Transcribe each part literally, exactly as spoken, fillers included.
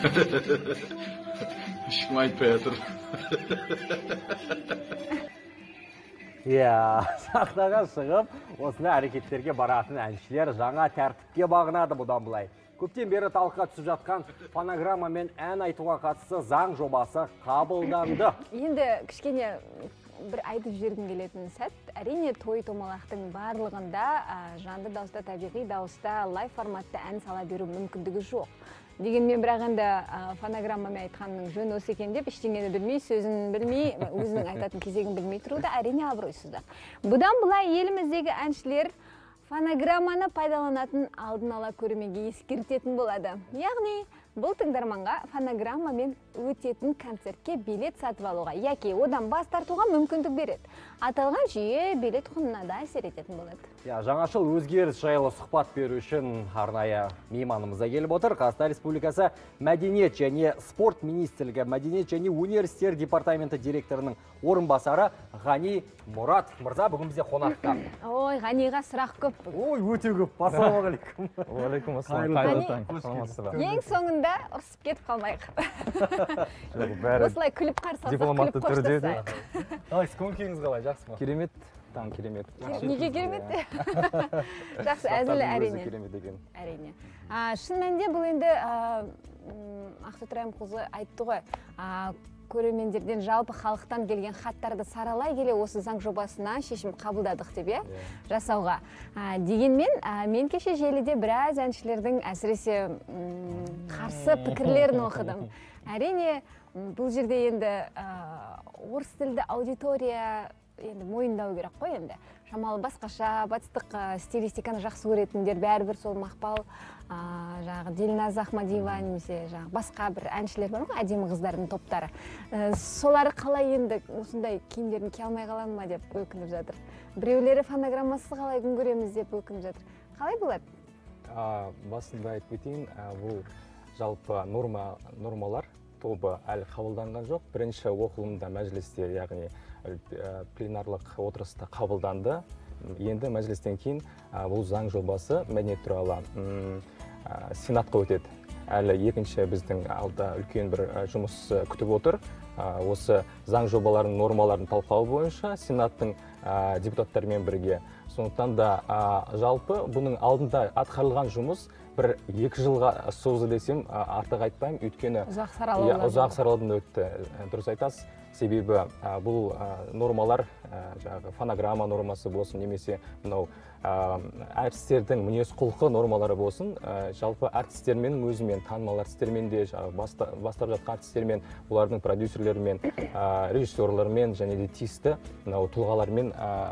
Ешкім айтпай жатыр. Иә, сахнаға шығып, осындай әрекеттерге баратын әншілер жаңа тәртіпке бағынады бұдан былай. Көптен бері талқыға түсіп жатқан фонограмма мен ән айтуға қатысты заң жобасы қабылданды. Енді кішкене бір айтып жібергім келетін сәт, әрине той томалақтың барлығында жанды дауыста, табиғи дауыста, лайв форматта ән сала беру мүмкіндігі жоқ. Дегенмен бірақ енді фонограммамен айтқанның жөн осы екен деп, ештеңені білмей, сөзін білмей, өзінің айтатын кезегін білмей тұруда әрине абыройсыздық. Бұдан былай еліміздегі әншілер фонограмманы пайдаланатын алдын ала көрерменге ескертетін болады. Яғни бұл тыңдарманға фонограммамен өтетін концертке билет сатып алуға, яки одан бас тартуға мүмкіндік береді. Аталған жүйе билет құнына да әсер ететін болады. Я, жаңашыл өзгеріс жайлы сұхбат беру үшін арнайы мейманымызға келіп отыр. Қазақстан Республикасы Мәдениет және спорт министрлігі Мәдениет және өнер істер департаменті директорының орынбасары Ғани Мұрат мырза бүгін бізде қонақта. Ой, Ғаниға сұрақ көп. Ой, өте көп. Ассалаумағалейкум. Уағалейкум ассалам. Ең соңында ұрсып кетіп қалмайық. Осылай күліп қарсы алсақ, күліп қоштасайық. Қалай, көңіліңіз қалай, жақсы ма? Керемет, там керемет. Неге керемет? Жақсы, әзілі әрине. Әрине. Шын мәнінде бұл енді Ақтоты Райымқызы айтты ғой, көрермендерден жалпы халықтан келген хаттарды саралай келе осы заң жобасына шешім қабылдадық деп жасауға. Дегенмен, мен кеше желіде біраз әншілердің әсіресе қарсы пікірлерін оқыдым. Әрине, бұл жерде енді орыс тілді аудитория енді мойындау керек қой енді. Шамалы басқаша, батыстық стилистиканы жақсы көретіндер бәрібір сол Мақпал, жаңағы Дильназ Ахмадиева немесе жаңағы басқа бір әншілер бар ғой, әдемі қыздардың топтары. Солары қалай енді осындай киімдерін кие алмай қалады ма деп өкініп жатыр. Біреулері фонограммасыз қалай күн көреміз деп өкініп жатыр. Қалай болады? Басында айтып кетейін, бұл жалпы нормалар тобы әлі қабылданған жоқ. Бірінші оқылымда мәжілісте, яғни пленарлық отырыста қабылданды. Енді мәжілістен кейін бұл заң жобасы мәдениет туралы сенатқа өтеді. Әлі екінші біздің алда үлкен бір жұмыс күтіп отыр. Осы заң жобаларының нормаларын талқылау бойынша сенаттың депутаттарымен бірге. Сондықтан да жалпы бұның алдында атқарылған жұмыс бір екі жылға созды десем артық айтпаймын, өйткені ұзақ саралаудан өтті. Дұрыс айтасыз. Себебі бұл нормалар, фонограмма нормасы болсын, немесе мынау әртістердің мінез құлқы нормалары болсын, жалпы әртістермен өзімен, танымал әртістермен де, бастап жатқан әртістермен, олардың продюсерлермен, режиссерлермен және де тиісті тұлғалармен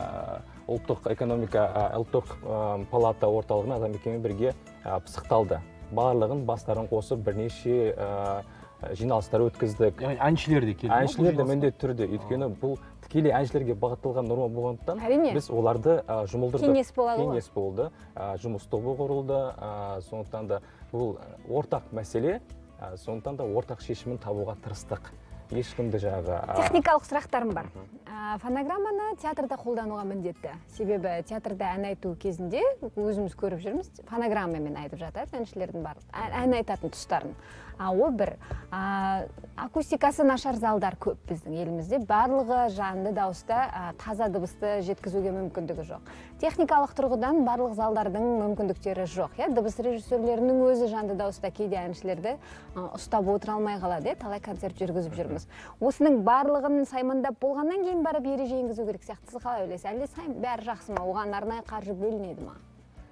ұлттық экономика, ұлттық палата орталығына атамекенмен бірге пысықталды. Барлығын бастарын қосып бірнеше жиналыстар өткіздік. Әншілер де келді ме? Әншілер де міндетті түрде, өйткені бұл тікелей әншілерге бағытталған норма болғандықтан біз оларды жұмылдырдық. Кеңес болады. Кеңес болды, жұмыс тобы құрылды. Сондықтан да бұл ортақ мәселе, сондықтан да ортақ шешімін табуға тырыстық. Ешкімді жағы... Техникалық сұрақтарым бар. Фонограмманы театрда қолдануға міндетті. Себебі театрда ән айту кезінде өзіміз көріп жүрміз, фонограммамен айтып жатады әншілердің бар, ән айтатын тұстарын. Ол бір. Акустикасы нашар залдар көп біздің елімізде. Барлығы жанды дауыста таза дыбысты жеткізуге мүмкіндігі жоқ. Техникалық тұрғыдан барлық залдардың мүмкіндіктері жоқ. Дыбыс режиссерлерінің өзі жанды дауыста кейде әншілерді ұстап отыра алмай қалады, талай концерт жүргізіп жүрміз. Осының барлығын саймандап болғаннан кейін барып ереже енгізу керек сияқты. Сіз қалай ойлайсыз? Әлде сайм бәрі жақсы ма? Оған арнайы қаржы бөлінеді ма?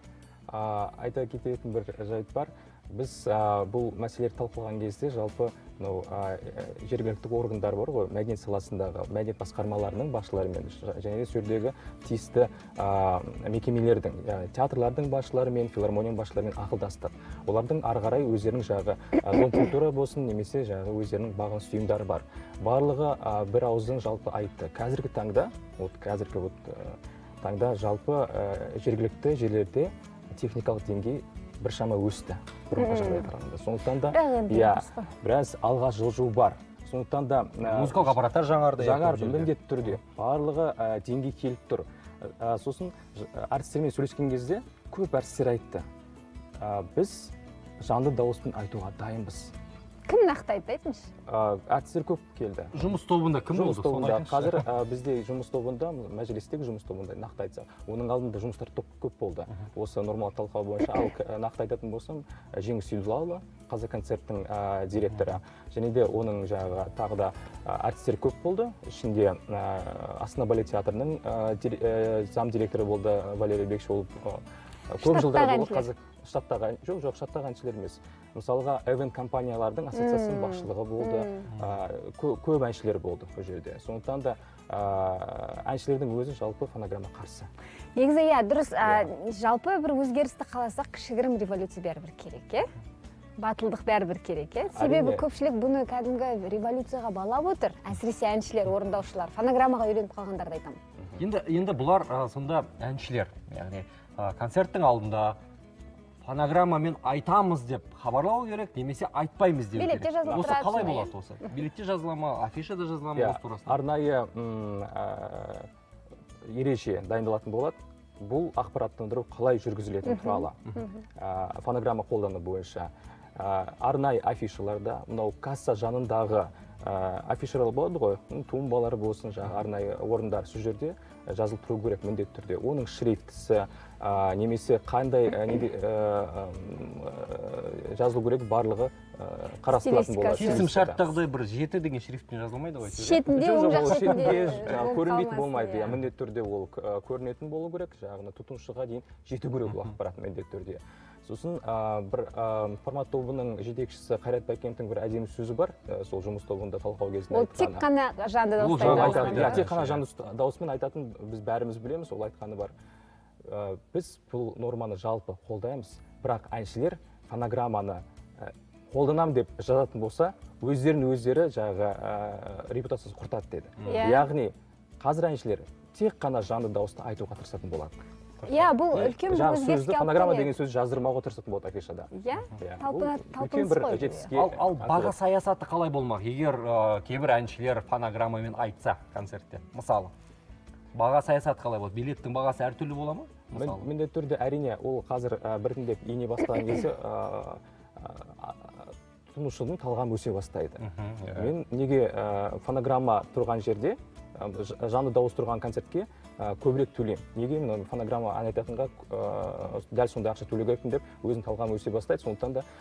Айта кететін бір жайт бар. Біз бұл мәселелерді талқылаған кезде жалпы жергілікті органдар бар ғой, мәдениет саласындағы мәдениет басқармаларының басшыларымен және сол жердегі тиісті мекемелердің, театрлардың басшыларымен, филармонияның басшыларымен ақылдастық. Олардың ары қарай өздерінің жағы дом культура болсын, немесе жағы өздерінің бағынысты ұйымдары бар. Барлығы бір ауыздан жалпы айтты. Қазіргі таңда, қазіргі таңда жалпы жергілікті жерлерде техникалық деңгей біршама өсті. Сондықтан да біраз алға жылжу бар. Сондықтан да музыкалық аппараттар жаңарды. Жаңарды міндетті түрде. Барлығы деңгей келіп тұр. Сосын әртістермен сөйлескен кезде көп әртістер айтты. Біз жанды дауыспен айтуға дайынбыз. кім нақтайды айтыңызшы? Әртістер көп келді. Жұмыс тобында кім болды? Жұмыс тобында қазір бізде жұмыс тобында, мәжілістегі жұмыс тобында нақты айтса, оның алдында жұмыстар көп болды. Осы нормалы талқылау бойынша, ал нақты айтатын болсам, Жеңіс Сейдуллаева, Қазақконцерттің директоры, және де оның жаңағы тағы да әртістер көп болды. Ішінде Астана балет театрының зам директоры болды Валерий Бекшолов. Көп жылдар болды қазір штаттағы, жоқ, жоқ, штаттағы әншілер емес. Мысалға, эвент компаниялардың ассоциациясының басшылығы болды, көп әншілер болды бұл жерде. Сондықтан да әншілердің өзі жалпы фонограмма қарсы. Негізі, иә, дұрыс, жалпы бір өзгерісті қаласақ, кішігірім революция бәрібір керек, е? Батылдық бәрібір керек, е? Себебі көпшілік бұны кәдімгі революцияға балап отыр, әсіресе әншілер, орындаушылар, фонограммаға үйреніп қалғандарды айтамын. Енді енді бұлар сонда әншілер, яғни концерттің алдында фонограммамен айтамыз деп хабарлау керек, немесе айтпаймыз деп керек. Билетте жазылып тұрады. Осы қалай болады осы? Билетте жазыла ма, афишада жазыла ма осы турасында? Арнайы ереже дайындалатын болады. Бұл ақпараттандыру қалай жүргізілетін туралы. Фонограмма қолдану бойынша арнайы афишаларда, мынау касса жанындағы афишалар болады ғой, тумбалар болсын, арнайы орындар сол жерде жазылып тұру керек міндетті түрде. Оның шрифтісі, немесе қандай жазылу керек барлығы қарастырылатын болады. Келісім шарттағыдай бір жеті деген шрифтпен жазылмайды ғой? Шетінде оң жақ шетінде көрінбейтін болмайды. Міндетті түрде ол көрінетін болу керек, жағына тұтынушыға дейін жету керек бұл ақпарат міндетті түрде. Сосын бір формат тобының жетекшісі Қайрат Бәкеновтың бір әдемі сөзі бар, сол жұмыс тобында талқылау кезінде айтқаны. Ол тек қана жанды дауыспен. Тек қана жанды дауыспен айтатын біз бәріміз білеміз, ол айтқаны бар. Біз бұл норманы жалпы қолдаймыз, бірақ әншілер фонограмманы қолданам деп жазатын болса, өздерін өздері жаңағы репутациясын құртады деді. Яғни қазір әншілер тек қана жанды дауысты айтуға тырысатын болады. Иә, бұл үлкен бір өзгеріске алып фонограмма деген сөз жаздырмауға тырысатын болады афишада. Иә, талпыныс қой. Ал баға саясаты қалай болмақ? Егер кейбір әншілер фонограммамен айтса концертте, мысалы, баға саясаты қалай болады? Билеттің бағасы әртүрлі бола ма? Міндетті түрде әрине, ол қазір біртіндеп ене бастаған кезде тұтынушының талғамы өсе бастайды. Мен неге фонограмма тұрған жерде, жанды дауыс тұрған концертке көбірек төлеймін. Неге мен фонограмма ән айтатынға дәл сондай ақша төлеу керекпін деп өзінің талғамы өсе бастайды. Сондықтан да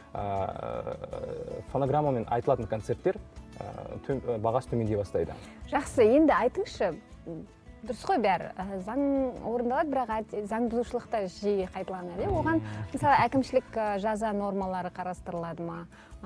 фонограммамен айтылатын концерттер бағасы төмендей бастайды. Жақсы, енді айтыңызшы, дұрыс қой бәрі. Заң орындалады, бірақ заң бұзушылықтар жиі қайталанады. Оған мысалы әкімшілік жаза нормалары қарастырылады ма?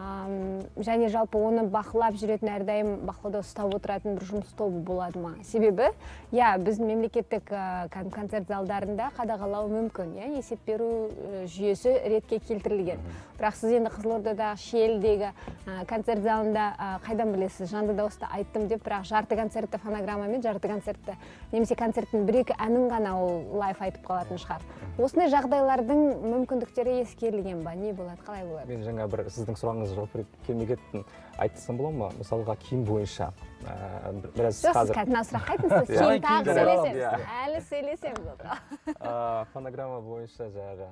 Және жалпы оны бақылап жүретін, әрдайым бақылауда ұстап отыратын бір жұмыс тобы болады ма? Себебі, иә, біздің мемлекеттік концерт залдарында қадағалау мүмкін, есеп беру жүйесі ретке келтірілген. Бірақ сіз енді Қызылордадағы Шиелідегі концерт залында қайдан білесіз, жанды дауысты айттым деп, бірақ жарты концертті фонограммамен, жарты концертті, немесе концерттің бір-екі әнін ғана ол лайф айтып қалатын шығар. Осындай жағдайлардың мүмкіндіктері ескерілген ба? Не болады, қалай болады? Мен жаңа бір сіздің сұрағыңызға жауап келмей кеттім. Айтсам бола ма? Мысалға киім бойынша. Жоқ, сіз кәдімгі сұраққа айтыңыз, кейін тағы сөйлесеміз. Әлі сөйлесеміз. Фонограмма бойынша жаңағы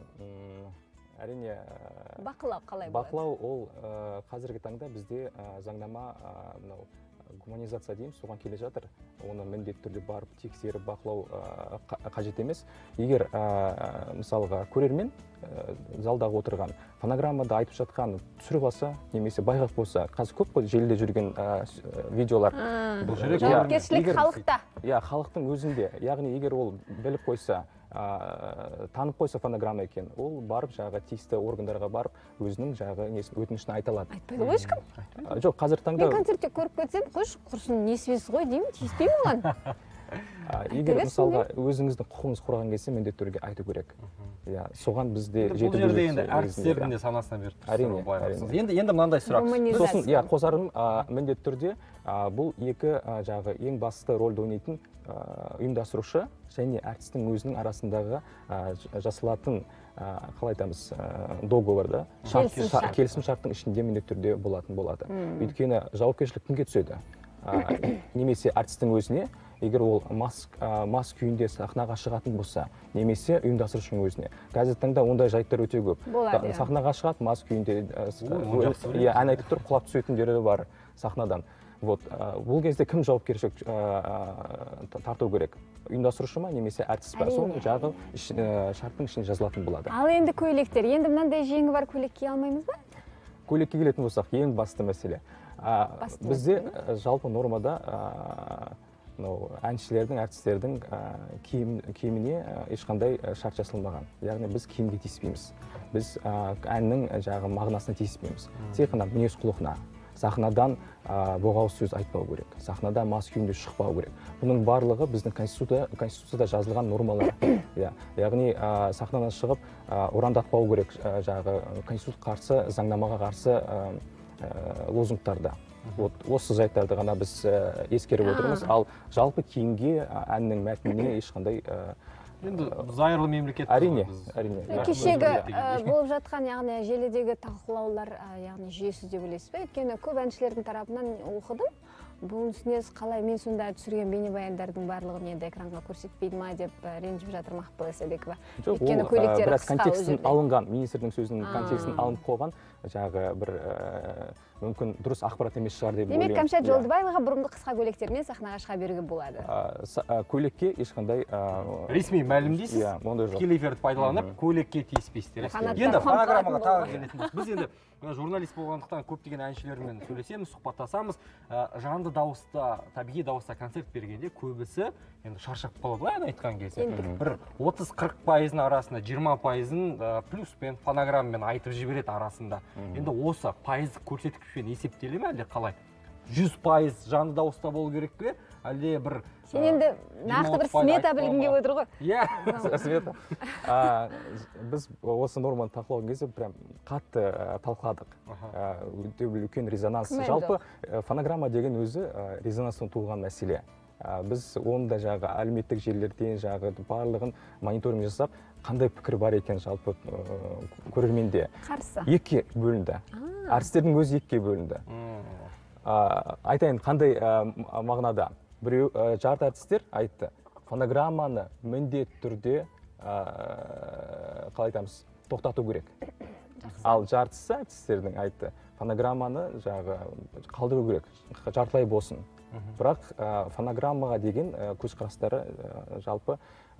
әрине бақылау қалай болады? Бақылау ол қазіргі таңда бізде заңнама гуманизация дейміз, соған келе жатыр. Оны міндетті түрде барып тексеріп бақылау қажет емес. Егер мысалға көрермен залдағы отырған фонограммада айтып жатқан түсіріп алса, немесе байғақ болса, қазір көп қой желіде жүрген видеолар. Жауапкершілік халықта. Иә, халықтың өзінде. Яғни егер ол біліп қойса, танып қойса фонограмма екен, ол барып жаңағы тиісті органдарға барып өзінің жаңағы өтінішін айта алады. Айтпайды ғой ешкім? Жоқ, қазір таңда мен концертте көріп кетсем, қош құрсын несібесі ғой деймін, тиіспей оған. Егер мысалға өзіңіздің құқығыңыз қорған келсе, міндетті түрде айту керек. Соған бізде жету бұл жерде енді әртістердің де санасына беріп әрине. Енді енді мынандай сұрақ. Сосын, иә, қосарым міндетті түрде бұл екі жағы ең басты рөлді ойнайтын ұйымдастырушы және әртістің өзінің арасындағы жасалатын, қалай айтамыз, договорда, келісім шарттың ішінде міндетті түрде болатын болады. Өйткені жауапкершілік кімге түседі? Немесе әртістің өзіне, егер ол мас мас күйінде сахнаға шығатын болса, немесе ұйымдастырушының өзіне. Қазіргі таңда ондай жайттар өте көп. Сахнаға шығады, мас күйінде ән айтып тұр, құлап түсетіндері бар сахнадан. Вот, бұл кезде кім жауапкершілік тарту керек? Ұйымдастырушы ма, немесе әртіс па? Сол жағы шарттың ішіне жазылатын болады. Ал енді көйлектер, енді мынандай жеңі бар көйлек кие алмаймыз ба? Көйлекке келетін болсақ, ең басты мәселе. Бізде жалпы нормада әншілердің, әртістердің киіміне ешқандай шарт жасалмаған. Яғни біз киімге тиіспейміз. Біз әннің жағы мағынасына тиіспейміз. Тек қана мінез құлқына. Сахнадан боғауыз сөз айтпау керек. Сахнада мас күйінде шықпау керек. Бұның барлығы біздің конституцияда жазылған нормалар. Яғни сахнадан шығып ұрандатпау керек жағы конституцияға қарсы, заңнамаға қарсы лозунгтарда. Осы жайттарды ғана біз ескеріп отырмыз. Ал жалпы киімге, әннің мәтініне ешқандай енді зайырлы мемлекет. Әрине, әрине. Кешегі болып жатқан, яғни желідегі талқылаулар, яғни жүйесі деп білесіз бе? Өйткені көп әншілердің тарапынан оқыдым. Бұның үстіне қалай мен сонда түсірген бейнебаяндардың барлығын енді экранға көрсетпейді ма деп ренжіп жатыр Мақпал Исабекова. Жоқ, ол біраз контекстін алынған, министрдің сөзінің контекстін алынып қойған, жағы бір мүмкін дұрыс ақпарат емес шығар деп ойлаймын. Демек, Кәмшат Жолдыбаеваға бұрынғы қысқа көйлектермен сахнаға шыға беруге болады. Көйлекке ешқандай ресми мәлімдейсіз, тікелей эфирді пайдаланып, көйлекке тиіспейсіздер. Енді фонограммаға тағы келетін болсақ, біз енді журналист болғандықтан көптеген әншілермен сөйлесеміз, сұхбаттасамыз. Жанды дауыста, табиғи дауыста концерт бергенде көбісі енді шаршап қалады, ән айтқан кезде. Бір отыз қырық пайыздың арасында жиырма пайызын плюспен, фонограммамен айтып жібереді арасында. Енді осы пайыздық көрсеткішпен есептеле ме, әлде қалай? жүз пайыз жанды дауыста болу керек пе? Әлде бір сен енді нақты бір смета білгенге отыр ғой. Иә, смета. Біз осы норманы талқылаған кезде прям қатты талқыладық. Үлкен резонанс. Жалпы фонограмма деген өзі резонанстан туылған мәселе. Біз оны да жағы әлеуметтік желілерден жағы барлығын мониторинг жасап, қандай пікір бар екен жалпы көрерменде. Қарсы. Екіге бөлінді. Әртістердің өзі екіге бөлінді. Айтайын, қандай мағынада? Біреу жарты әртістер айтты, фонограмманы міндет түрде қалай айтамыз, тоқтату керек. Ал жартысы әртістердің айтты, фонограмманы қалдыру керек, жартылай болсын. Бірақ фонограммаға деген көзқарастары жалпы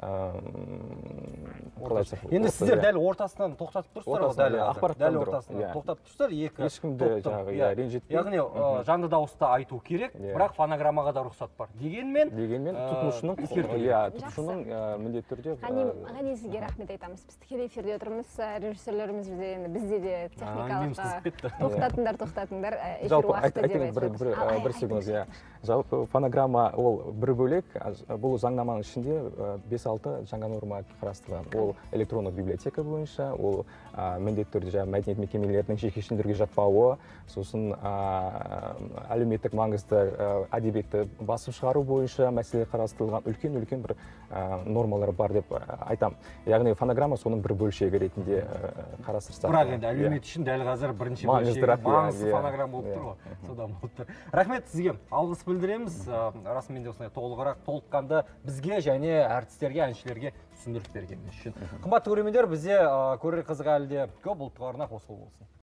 енді сіздер дәл ортасынан тоқтатып тұрсыздар ғой, дәл ортасынан тоқтатып тұрсыздар, екі ешкімді ренжітпей, яғни жанды дауыста айту керек, бірақ фонограммаға да рұқсат бар. Дегенмен дегенмен тұтынушының тұтынушының міндетті түрде. Ғани, сізге рахмет айтамыз. Біз тікелей эфирде отырмыз, режиссерлеріміз бізде де техникалық тоқтатыңдар, тоқтатыңдар, эфир уақыты деп айтып. Бір секунд, жалпы фонограмма ол бір бөлек, бұл заңнаманың ішінде бес алты жаңа норма қарастырылған. Ол электрондық библиотека бойынша, ол міндетті түрде мәдениет мекемелерінің жекешелендіруге жатпауы, сосын әлеуметтік маңызды әдебиетті басып шығару бойынша мәселе қарастырылған үлкен-үлкен бір нормалар бар деп айтам. Яғни фонограмма соның бір бөлшегі ретінде қарастырса. Бірақ енді әлеумет үшін дәл қазір бірінші бөлшегі маңызды фонограмма болып тұр ғой. Содан болып тұр. Рахмет сізге. Алғыс білдіреміз. Расымен де осындай толығырақ, толыққанды бізге және әртістерге, әншілерге түсіндіріп бергеніңіз үшін. Қымбатты көрермендер, бізде көрер қызық әлі де көп, ұлттық арна қосылу болсын.